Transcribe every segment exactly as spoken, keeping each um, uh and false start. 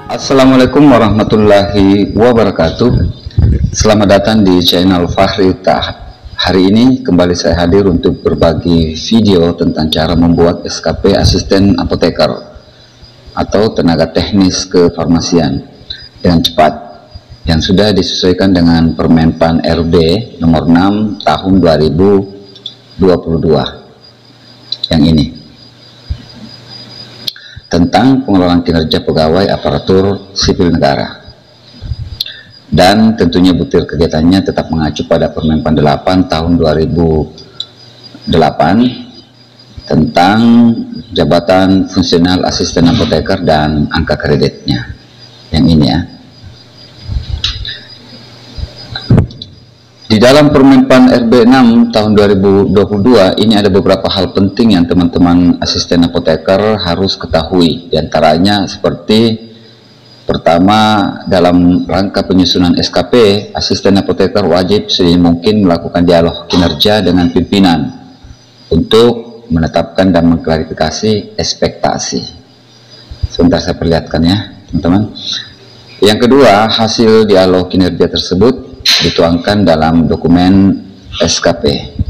Assalamualaikum warahmatullahi wabarakatuh. Selamat datang di channel Fahri Tahap. Hari ini kembali saya hadir untuk berbagi video tentang cara membuat S K P asisten apoteker atau tenaga teknis kefarmasian dengan cepat yang sudah disesuaikan dengan Permenpan R B nomor enam tahun dua ribu dua puluh dua yang ini, tentang pengelolaan kinerja pegawai aparatur sipil negara. Dan tentunya butir kegiatannya tetap mengacu pada Permenpan delapan tahun dua ribu delapan tentang jabatan fungsional asisten apoteker dan angka kreditnya. Yang ini ya. Di dalam Permenpan R B enam tahun dua ribu dua puluh dua ini ada beberapa hal penting yang teman-teman asisten apoteker harus ketahui. Di antaranya seperti pertama, dalam rangka penyusunan S K P, asisten apoteker wajib sedini mungkin melakukan dialog kinerja dengan pimpinan untuk menetapkan dan mengklarifikasi ekspektasi. Sebentar saya perlihatkan ya teman-teman. Yang kedua, hasil dialog kinerja tersebut dituangkan dalam dokumen S K P.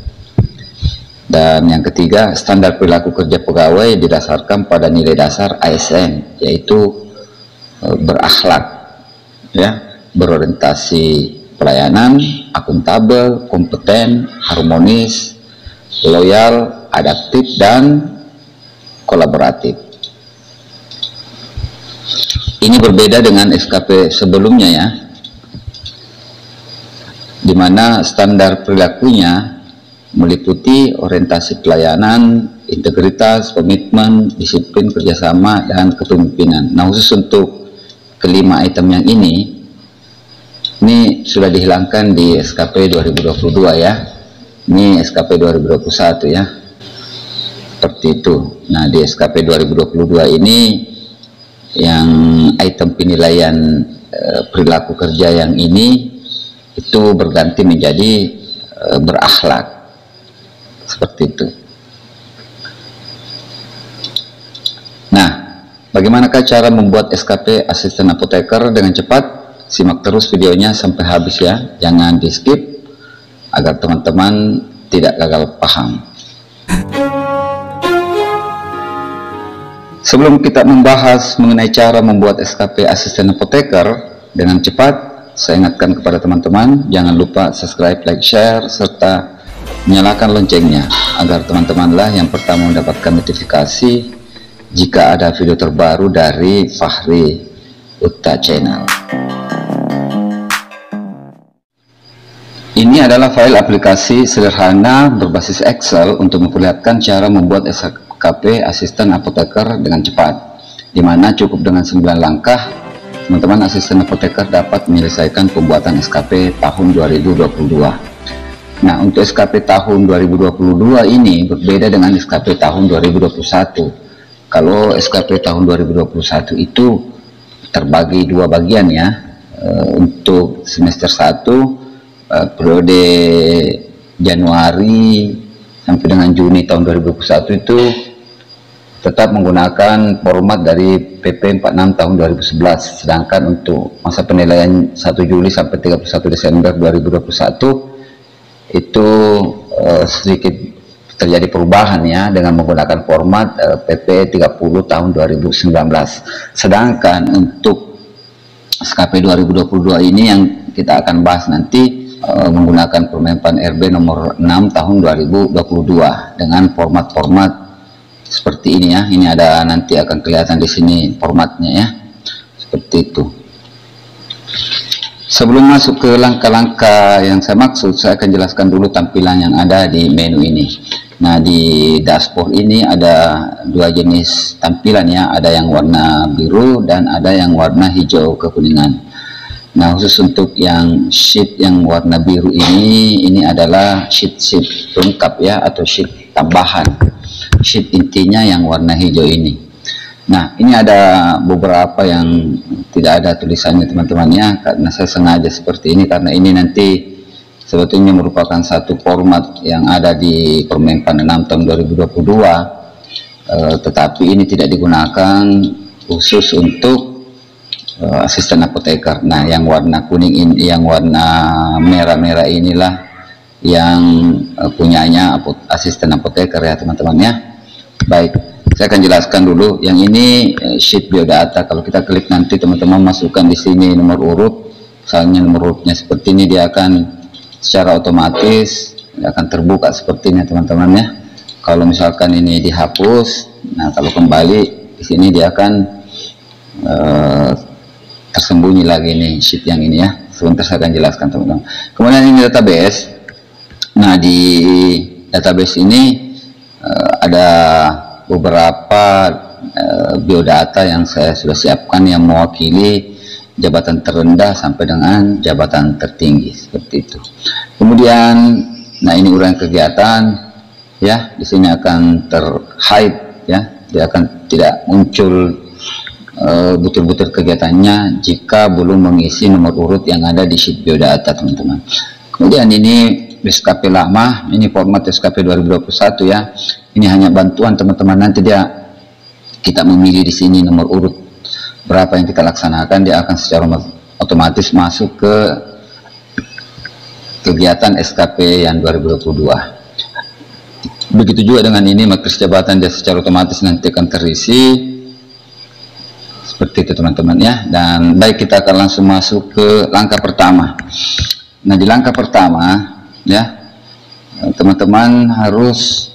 Dan yang ketiga, standar perilaku kerja pegawai didasarkan pada nilai dasar A S N, yaitu e, berakhlak, ya, berorientasi pelayanan, akuntabel, kompeten, harmonis, loyal, adaptif, dan kolaboratif. Ini berbeda dengan S K P sebelumnya ya, di mana standar perilakunya meliputi orientasi pelayanan, integritas, komitmen, disiplin, kerjasama, dan kepemimpinan. Nah, khusus untuk kelima item yang ini, ini sudah dihilangkan di S K P dua ribu dua puluh dua ya. Ini S K P dua ribu dua puluh satu ya. Seperti itu. Nah, di S K P dua ribu dua puluh dua ini yang item penilaian e, perilaku kerja yang ini itu berganti menjadi e, berakhlak, seperti itu. Nah, bagaimanakah cara membuat S K P asisten apoteker dengan cepat? Simak terus videonya sampai habis ya, jangan di skip agar teman-teman tidak gagal paham. Sebelum kita membahas mengenai cara membuat S K P asisten apoteker dengan cepat, saya ingatkan kepada teman-teman, jangan lupa subscribe, like, share, serta nyalakan loncengnya, agar teman-temanlah yang pertama mendapatkan notifikasi jika ada video terbaru dari Fahri Uta Channel. Ini adalah file aplikasi sederhana berbasis Excel untuk memperlihatkan cara membuat S K P asisten apoteker dengan cepat, di mana cukup dengan sembilan langkah teman-teman asisten apoteker dapat menyelesaikan pembuatan S K P tahun dua ribu dua puluh dua. Nah, untuk S K P tahun dua ribu dua puluh dua ini berbeda dengan S K P tahun dua ribu dua puluh satu. Kalau S K P tahun dua ribu dua puluh satu itu terbagi dua bagian ya. E, untuk semester satu e, periode Januari sampai dengan Juni tahun dua ribu dua puluh satu itu tetap menggunakan format dari P P empat puluh enam tahun dua ribu sebelas, sedangkan untuk masa penilaian satu Juli sampai tiga puluh satu Desember dua ribu dua puluh satu itu uh, sedikit terjadi perubahan ya, dengan menggunakan format uh, P P tiga puluh tahun dua ribu sembilan belas. Sedangkan untuk S K P dua ribu dua puluh dua ini yang kita akan bahas nanti uh, menggunakan Permenpan R B nomor enam tahun dua ribu dua puluh dua dengan format-format seperti ini ya. Ini ada, nanti akan kelihatan di sini formatnya ya, seperti itu. Sebelum masuk ke langkah-langkah yang saya maksud, saya akan jelaskan dulu tampilan yang ada di menu ini. Nah, di dashboard ini ada dua jenis tampilan ya, ada yang warna biru dan ada yang warna hijau kekuningan. Nah, khusus untuk yang sheet yang warna biru ini, ini adalah sheet-sheet lengkap ya, atau sheet tambahan. Sheet intinya yang warna hijau ini. Nah, ini ada beberapa yang tidak ada tulisannya teman-temannya, karena saya sengaja seperti ini, karena ini nanti sebetulnya merupakan satu format yang ada di Permenpan enam tahun dua ribu dua puluh dua, eh, tetapi ini tidak digunakan khusus untuk uh, asisten apoteker. Nah, yang warna kuning ini, yang warna merah-merah inilah yang uh, punyanya apot asisten apoteker ya teman-teman ya. Baik, saya akan jelaskan dulu. Yang ini uh, sheet biodata. Kalau kita klik nanti teman-teman masukkan di sini nomor urut, misalnya nomor urutnya seperti ini, dia akan secara otomatis akan terbuka seperti ini teman-teman ya. Kalau misalkan ini dihapus, nah kalau kembali di sini dia akan uh, tersembunyi lagi nih sheet yang ini ya. Sebentar saya akan jelaskan teman-teman. Kemudian ini database. Nah di database ini uh, ada beberapa uh, biodata yang saya sudah siapkan yang mewakili jabatan terendah sampai dengan jabatan tertinggi seperti itu. Kemudian, nah ini uraian kegiatan ya, di sini akan terhide ya, dia akan tidak muncul butir-butir uh, kegiatannya jika belum mengisi nomor urut yang ada di sheet biodata teman-teman. Kemudian ini S K P lama, ini format S K P dua ribu dua puluh satu ya. Ini hanya bantuan teman-teman, nanti dia kita memilih di sini nomor urut berapa yang kita laksanakan, dia akan secara otomatis masuk ke kegiatan S K P yang dua ribu dua puluh dua. Begitu juga dengan ini, matriks jabatan dia secara otomatis nanti akan terisi seperti itu teman-teman ya. Dan baik, kita akan langsung masuk ke langkah pertama. Nah di langkah pertama ya, teman-teman harus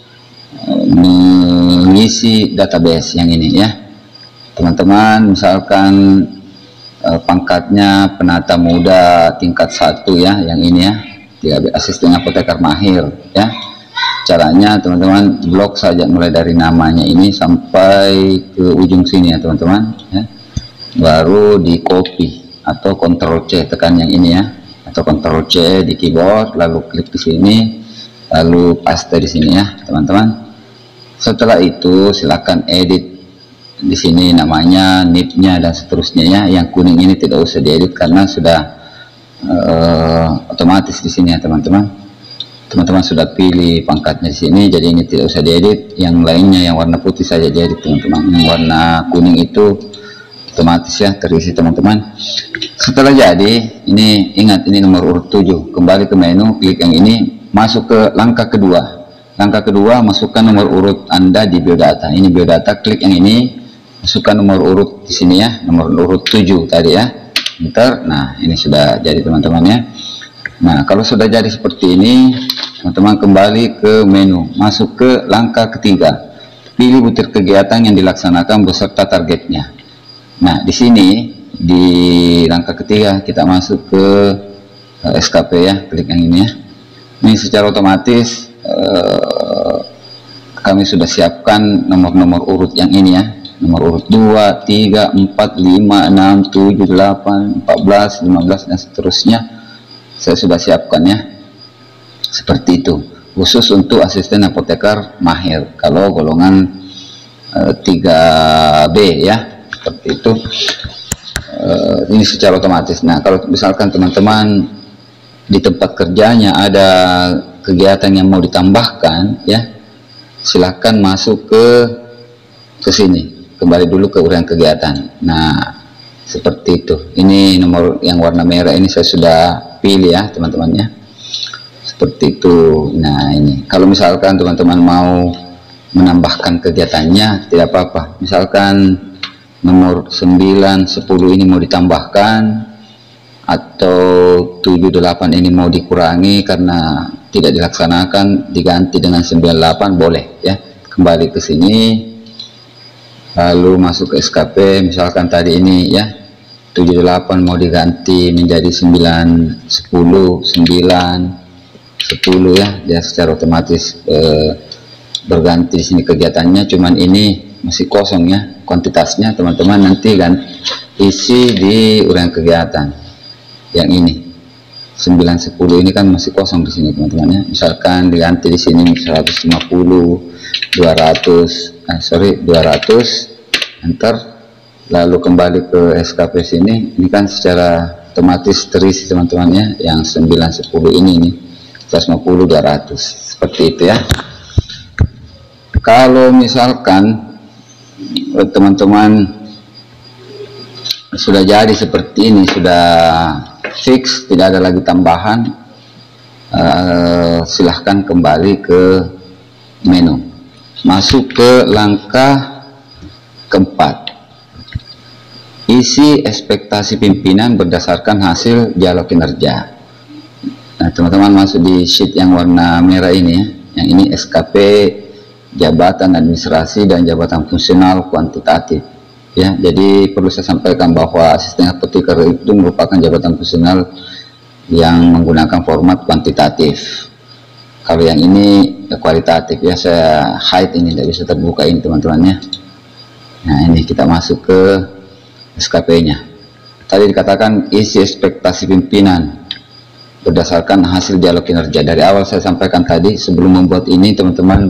mengisi database yang ini ya teman-teman. Misalkan eh, pangkatnya penata muda tingkat satu ya, yang ini ya, asisten apoteker mahir ya. Caranya teman-teman blok saja mulai dari namanya ini sampai ke ujung sini ya teman-teman ya. Baru di copy atau Ctrl C, tekan yang ini ya, atau Ctrl C di keyboard, lalu klik di sini, lalu paste di sini ya teman-teman. Setelah itu silakan edit di sini namanya, N I P-nya dan seterusnya ya. Yang kuning ini tidak usah diedit karena sudah uh, otomatis di sini ya teman-teman. Teman-teman sudah pilih pangkatnya di sini, jadi ini tidak usah diedit. Yang lainnya yang warna putih saja diedit teman-teman. Yang warna kuning itu otomatis ya terisi teman-teman. Setelah jadi, ini ingat ini nomor urut tujuh. Kembali ke menu, klik yang ini, masuk ke langkah kedua. Langkah kedua, masukkan nomor urut Anda di biodata. Ini biodata, klik yang ini, masukkan nomor urut di sini ya, nomor urut tujuh tadi ya. Enter. Nah, ini sudah jadi teman-teman ya. Nah, kalau sudah jadi seperti ini, teman-teman kembali ke menu, masuk ke langkah ketiga. Pilih butir kegiatan yang dilaksanakan beserta targetnya. Nah, di sini di langkah ketiga kita masuk ke uh, S K P ya, klik yang ini ya. Ini secara otomatis uh, kami sudah siapkan nomor-nomor urut yang ini ya. Nomor urut dua, tiga, empat, lima, enam, tujuh, delapan, empat belas, lima belas dan seterusnya. Saya sudah siapkan ya. Seperti itu. Khusus untuk asisten apoteker mahir. Kalau golongan uh, tiga B ya. Seperti itu. Uh, ini secara otomatis. Nah, kalau misalkan teman-teman di tempat kerjanya ada kegiatan yang mau ditambahkan ya, silahkan masuk ke ke sini, kembali dulu ke uraian kegiatan. Nah seperti itu. Ini nomor yang warna merah ini saya sudah pilih ya teman-temannya, seperti itu. Nah ini kalau misalkan teman-teman mau menambahkan kegiatannya tidak apa-apa, misalkan nomor sembilan, sepuluh ini mau ditambahkan atau tujuh, delapan ini mau dikurangi karena tidak dilaksanakan, diganti dengan sembilan, delapan boleh ya. Kembali ke sini, lalu masuk ke S K P, misalkan tadi ini ya tujuh, delapan mau diganti menjadi sembilan, sepuluh, sembilan, sepuluh ya. Dia secara otomatis eh, berganti di sini kegiatannya, cuman ini masih kosong ya kuantitasnya. Teman-teman nanti kan isi di uraian kegiatan yang ini sembilan, sepuluh ini kan masih kosong di sini teman-teman ya. Misalkan diganti di sini seratus lima puluh, dua ratus, eh, sorry dua ratus, enter, lalu kembali ke S K P sini. Ini kan secara otomatis terisi teman-teman ya, yang sembilan, sepuluh ini nih seratus lima puluh, dua ratus, seperti itu ya. Kalau misalkan teman-teman sudah jadi seperti ini, sudah fix, tidak ada lagi tambahan. Uh, silahkan kembali ke menu, masuk ke langkah keempat, isi ekspektasi pimpinan berdasarkan hasil dialog kinerja. Nah, teman-teman masuk di sheet yang warna merah ini ya. Yang ini S K P jabatan administrasi dan jabatan fungsional kuantitatif ya. Jadi perlu saya sampaikan bahwa asisten apoteker itu merupakan jabatan fungsional yang menggunakan format kuantitatif. Kalau yang ini ya, kualitatif ya. Saya hide ini, tidak bisa terbuka ini teman-teman ya. Nah, ini kita masuk ke S K P-nya. Tadi dikatakan isi ekspektasi pimpinan berdasarkan hasil dialog kinerja. Dari awal saya sampaikan tadi, sebelum membuat ini teman-teman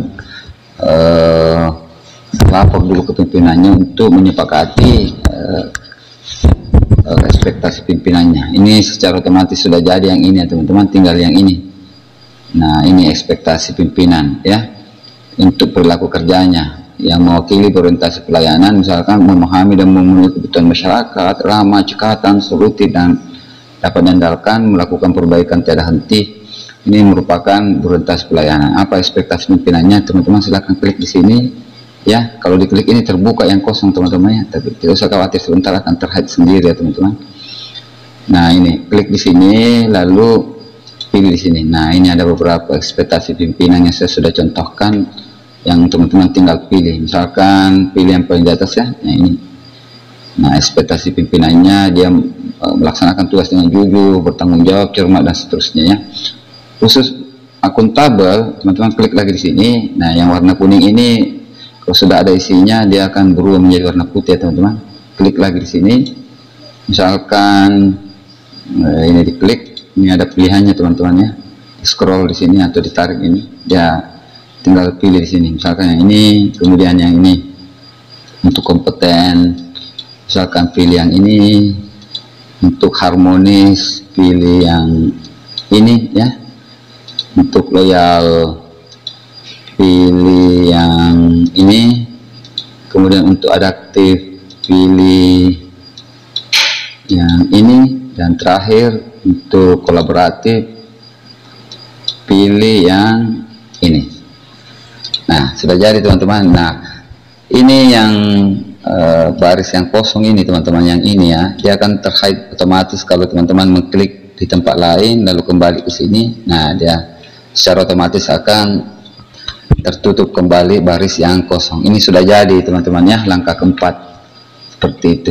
eh, lapor dulu ke pimpinannya untuk menyepakati eh, eh, ekspektasi pimpinannya. Ini secara otomatis sudah jadi yang ini ya teman-teman, tinggal yang ini. Nah, ini ekspektasi pimpinan ya, untuk perilaku kerjanya yang mewakili orientasi pelayanan, misalkan memahami dan memenuhi kebutuhan masyarakat, ramah, cekatan, solutif, dan dapat diandalkan, melakukan perbaikan tiada henti. Ini merupakan orientasi pelayanan. Apa ekspektasi pimpinannya? Teman-teman silahkan klik di sini ya. Kalau diklik ini terbuka yang kosong teman-teman ya, tapi tidak usah khawatir, sebentar akan terhide sendiri ya teman-teman. Nah, ini klik di sini lalu pilih di sini. Nah, ini ada beberapa ekspektasi pimpinan yang saya sudah contohkan, yang teman-teman tinggal pilih. Misalkan pilih yang paling di atas ya. Nah, ini. Nah, ekspektasi pimpinannya dia uh, melaksanakan tugas dengan jujur, bertanggung jawab, cermat, dan seterusnya ya. Khusus akuntabel, teman-teman klik lagi di sini. Nah, yang warna kuning ini kalau sudah ada isinya dia akan berubah menjadi warna putih ya teman-teman. Klik lagi di sini. Misalkan uh, ini diklik, ini ada pilihannya teman-teman ya. Di scroll di sini atau ditarik ini, dia tinggal pilih di sini. Misalkan yang ini, kemudian yang ini. Untuk kompeten, misalkan pilih yang ini. Untuk harmonis, pilih yang ini ya. Untuk loyal, pilih yang ini. Kemudian untuk adaptif, pilih yang ini. Dan terakhir untuk kolaboratif, pilih yang ini. Nah, sudah jadi teman-teman. Nah, ini yang Uh, baris yang kosong ini teman-teman, yang ini ya, dia akan terhide otomatis kalau teman-teman mengklik di tempat lain lalu kembali ke sini. Nah, dia secara otomatis akan tertutup kembali baris yang kosong. Ini sudah jadi teman-teman ya, langkah keempat seperti itu.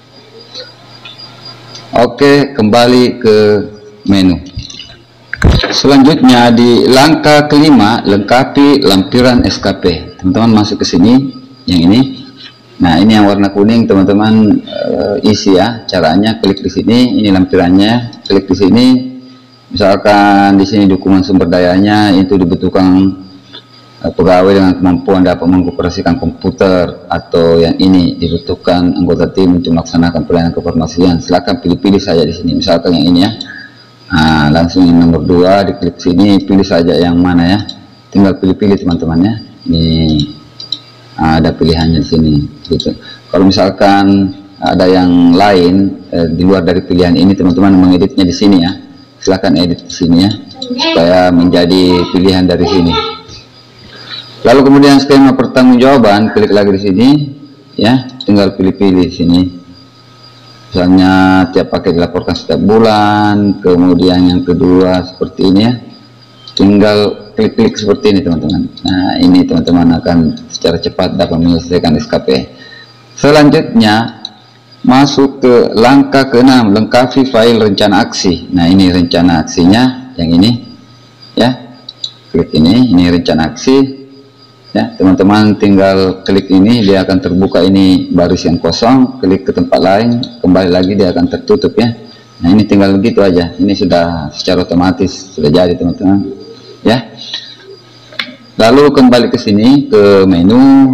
Oke, kembali ke menu. Selanjutnya di langkah kelima, lengkapi lampiran S K P. Teman-teman masuk ke sini, yang ini. Nah, ini yang warna kuning teman-teman, uh, isi ya. Caranya klik di sini, ini lampirannya. Klik di sini. Misalkan di sini dokumen sumber dayanya itu dibutuhkan uh, pegawai dengan kemampuan dapat mengoperasikan komputer, atau yang ini dibutuhkan anggota tim untuk melaksanakan pelayanan kefarmasian. Silakan pilih-pilih saja di sini. Misalkan yang ini ya. Nah, langsung yang nomor dua diklik sini, pilih saja yang mana ya. Tinggal pilih-pilih teman-teman ya. Ini ada pilihannya di sini gitu. Kalau misalkan ada yang lain eh, di luar dari pilihan ini, teman-teman mengeditnya di sini ya. Silahkan edit di sini ya, supaya menjadi pilihan dari sini. Lalu kemudian skema pertanggungjawaban, klik lagi di sini ya, tinggal pilih-pilih di sini. Misalnya tiap paket dilaporkan setiap bulan, kemudian yang kedua seperti ini ya. Tinggal klik-klik seperti ini teman-teman. Nah, ini teman-teman akan secara cepat dapat menyelesaikan S K P. Selanjutnya masuk ke langkah keenam, lengkapi file rencana aksi. Nah, ini rencana aksinya yang ini ya. Klik ini, ini rencana aksi ya. Teman-teman tinggal klik ini, dia akan terbuka ini baris yang kosong. Klik ke tempat lain, kembali lagi dia akan tertutup ya. Nah, ini tinggal begitu aja. Ini sudah secara otomatis sudah jadi teman-teman ya. Lalu kembali ke sini ke menu,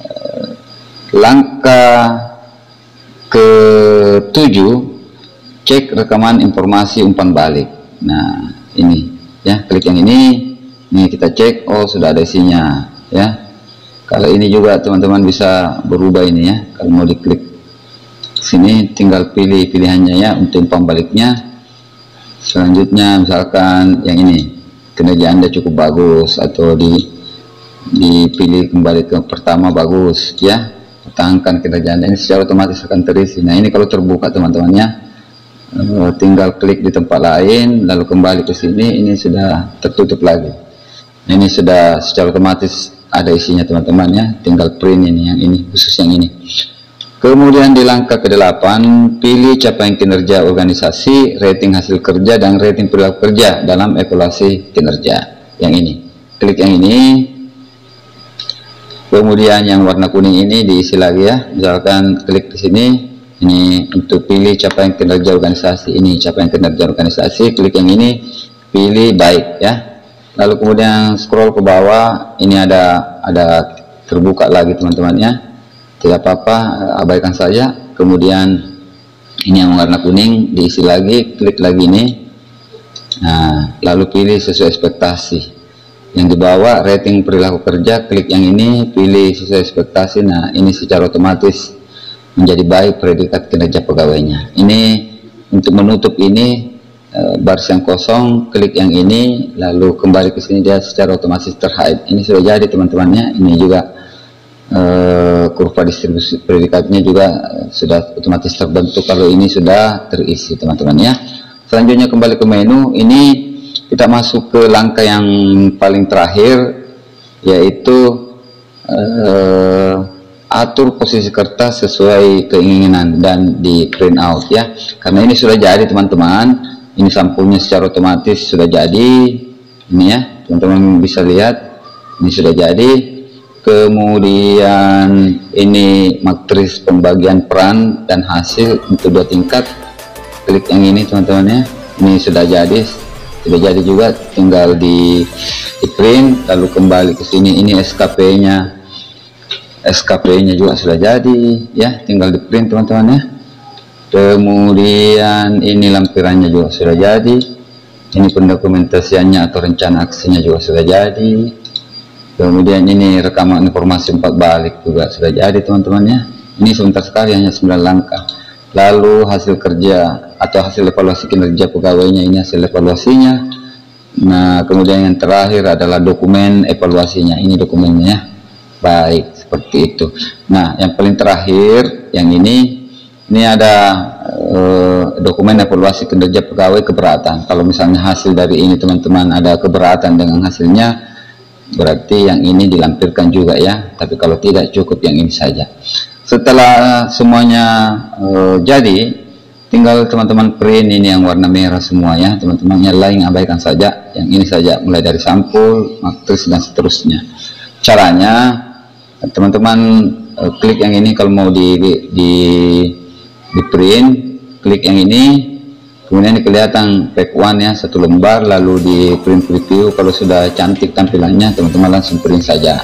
langkah ketujuh, cek rekaman informasi umpan balik. Nah, ini ya, klik yang ini, ini kita cek, oh sudah ada isinya ya. Kalau ini juga teman-teman bisa berubah ini ya, kalau mau diklik Sini tinggal pilih pilihannya ya untuk umpan baliknya. Selanjutnya misalkan yang ini, kinerja Anda cukup bagus, atau di dipilih kembali ke pertama, bagus ya, pertahankan kinerja Anda. Ini secara otomatis akan terisi. Nah ini kalau terbuka teman-temannya, uh, tinggal klik di tempat lain lalu kembali ke sini, ini sudah tertutup lagi. Nah, ini sudah secara otomatis ada isinya teman-teman ya, tinggal print ini, yang ini khusus yang ini. Kemudian di langkah kedelapan, pilih capaian kinerja organisasi, rating hasil kerja, dan rating perilaku kerja dalam evaluasi kinerja. Yang ini, klik yang ini. Kemudian yang warna kuning ini diisi lagi ya. Misalkan klik di sini, ini untuk pilih capaian kinerja organisasi. Ini capaian kinerja organisasi, klik yang ini, pilih baik ya. Lalu kemudian scroll ke bawah, ini ada ada terbuka lagi teman-teman ya. Tidak apa-apa, abaikan saja. Kemudian ini yang warna kuning diisi lagi, klik lagi ini. Nah, lalu pilih sesuai ekspektasi. Yang di bawah rating perilaku kerja, klik yang ini, pilih sesuai ekspektasi. Nah, ini secara otomatis menjadi baik predikat kinerja pegawainya. Ini untuk menutup ini e, baris yang kosong, klik yang ini, lalu kembali ke sini, dia secara otomatis terhide. Ini sudah jadi teman-temannya. Ini juga Uh, kurva distribusi predikatnya juga uh, sudah otomatis terbentuk kalau ini sudah terisi teman-teman ya. Selanjutnya kembali ke menu, ini kita masuk ke langkah yang paling terakhir, yaitu uh, atur posisi kertas sesuai keinginan dan di print out ya. Karena ini sudah jadi teman-teman, ini sampulnya secara otomatis sudah jadi, ini ya teman-teman bisa lihat, ini sudah jadi. Kemudian ini matris pembagian peran dan hasil untuk dua tingkat, klik yang ini teman-teman ya. Ini sudah jadi, sudah jadi juga, tinggal di, di print lalu kembali ke sini. Ini S K P-nya, S K P-nya juga sudah jadi ya, tinggal di print teman-teman ya. Kemudian ini lampirannya juga sudah jadi, ini pendokumentasiannya atau rencana aksinya juga sudah jadi. Kemudian ini rekaman informasi empat balik juga sudah jadi teman-teman ya. Ini sebentar sekali, hanya sembilan langkah. Lalu hasil kerja atau hasil evaluasi kinerja pegawainya, ini hasil evaluasinya. Nah kemudian yang terakhir adalah dokumen evaluasinya, ini dokumennya. Baik, seperti itu. Nah yang paling terakhir yang ini, ini ada eh, dokumen evaluasi kinerja pegawai keberatan. Kalau misalnya hasil dari ini teman-teman ada keberatan dengan hasilnya, berarti yang ini dilampirkan juga ya. Tapi kalau tidak, cukup yang ini saja. Setelah semuanya uh, jadi, tinggal teman-teman print ini yang warna merah semua ya teman-teman. Yang lain abaikan saja, yang ini saja, mulai dari sampul, matris dan seterusnya. Caranya teman-teman uh, klik yang ini kalau mau di di, di, di print, klik yang ini. Kemudian ini kelihatan pack one ya, satu lembar, lalu di print preview. Kalau sudah cantik tampilannya, teman-teman langsung print saja.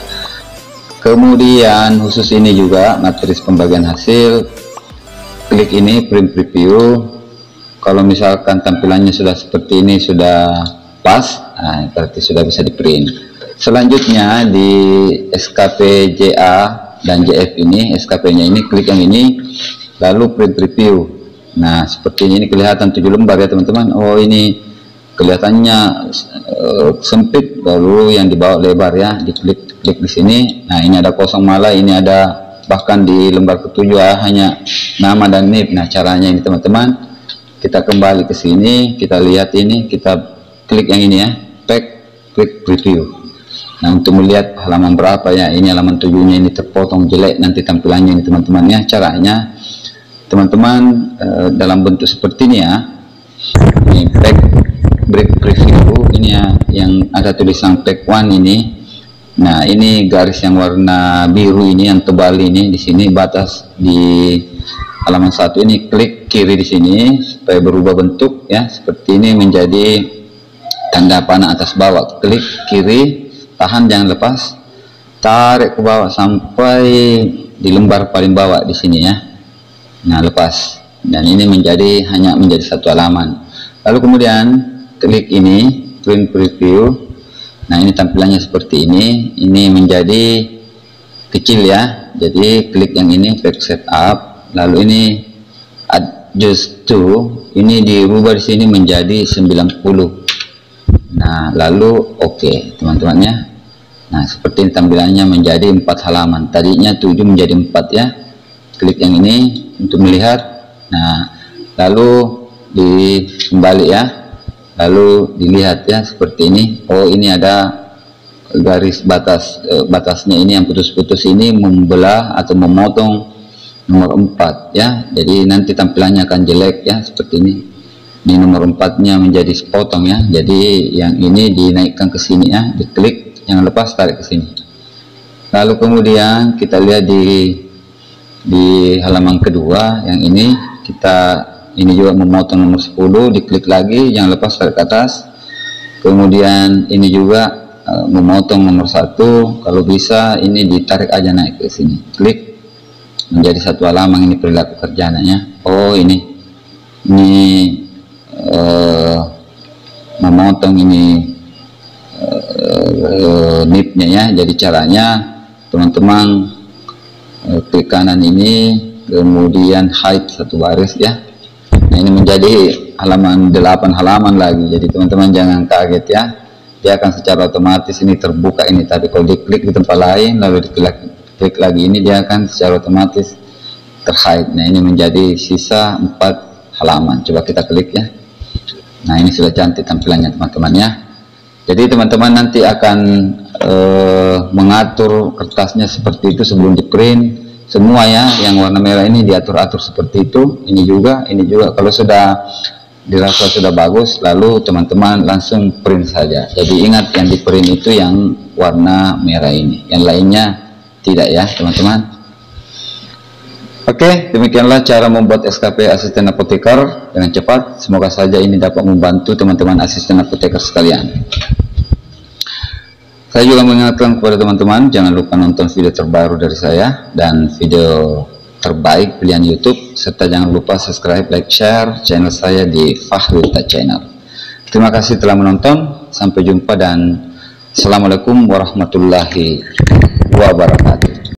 Kemudian khusus ini juga matris pembagian hasil, klik ini print preview. Kalau misalkan tampilannya sudah seperti ini, sudah pas, nah, berarti sudah bisa di print. Selanjutnya di S K P J A dan J F ini, S K P-nya ini, klik yang ini, lalu print preview. Nah seperti ini kelihatan tujuh lembar ya teman-teman. Oh ini kelihatannya uh, sempit, lalu yang di bawah lebar ya, diklik klik di sini. Nah ini ada kosong malah, ini ada bahkan di lembar ketujuh ya, hanya nama dan N I P. Nah caranya ini teman-teman, kita kembali ke sini, kita lihat ini, kita klik yang ini ya, pack, klik preview. Nah untuk melihat halaman berapa ya, ini halaman tujuhnya, ini terpotong jelek nanti tampilannya ini teman-teman ya. Caranya teman-teman eh, dalam bentuk seperti ini ya, ini pack break preview, ini ya yang ada tulisan pack one ini. Nah ini garis yang warna biru ini yang tebal ini, di sini batas di halaman satu ini, klik kiri di sini supaya berubah bentuk ya, seperti ini menjadi tanda panah atas bawah. Klik kiri, tahan jangan lepas, tarik ke bawah sampai di lembar paling bawah di sini ya. Nah lepas, dan ini menjadi hanya menjadi satu halaman. Lalu kemudian klik ini print preview. Nah ini tampilannya seperti ini, ini menjadi kecil ya. Jadi klik yang ini back setup, lalu ini just two ini dirubah di sini menjadi sembilan puluh. Nah, lalu oke okay, teman-temannya. Nah, seperti ini tampilannya menjadi empat halaman. Tadinya tujuh menjadi empat ya. Klik yang ini untuk melihat. Nah, lalu di kembali ya. Lalu dilihat ya seperti ini. Oh, ini ada garis batas eh, batasnya ini yang putus-putus ini membelah atau memotong nomor empat ya. Jadi nanti tampilannya akan jelek ya seperti ini. Ini nomor empatnya menjadi sepotong ya. Jadi yang ini dinaikkan ke sini ya, diklik, yang lepas tarik ke sini. Lalu kemudian kita lihat di di halaman kedua yang ini, kita ini juga memotong nomor sepuluh, diklik lagi, yang lepas tarik ke atas. Kemudian ini juga uh, memotong nomor satu, kalau bisa ini ditarik aja naik ke sini, klik, menjadi satu halaman. Ini perilaku kerjanya. Oh, ini ini uh, memotong ini uh, uh, nipnya ya. Jadi caranya teman-teman uh, klik kanan ini, kemudian hide satu baris ya. Nah, ini menjadi halaman delapan halaman lagi. Jadi teman-teman jangan kaget ya, dia akan secara otomatis ini terbuka ini. Tapi kalau diklik di tempat lain lalu diklik klik lagi, ini dia akan secara otomatis terhide. Nah, ini menjadi sisa empat halaman. Coba kita klik ya. Nah, ini sudah cantik tampilannya teman-teman ya. Jadi teman-teman nanti akan eh, mengatur kertasnya seperti itu sebelum di print. Semua ya yang warna merah ini diatur-atur seperti itu. Ini juga, ini juga. Kalau sudah dirasa sudah bagus, lalu teman-teman langsung print saja. Jadi ingat yang di print itu yang warna merah ini, yang lainnya tidak ya teman-teman. Oke, demikianlah cara membuat S K P asisten apoteker dengan cepat. Semoga saja ini dapat membantu teman-teman asisten apoteker sekalian. Saya juga mengingatkan kepada teman-teman, jangan lupa nonton video terbaru dari saya dan video terbaik pilihan YouTube, serta jangan lupa subscribe, like, share channel saya di Fahrulta Channel. Terima kasih telah menonton, sampai jumpa dan Assalamualaikum warahmatullahi wabarakatuh.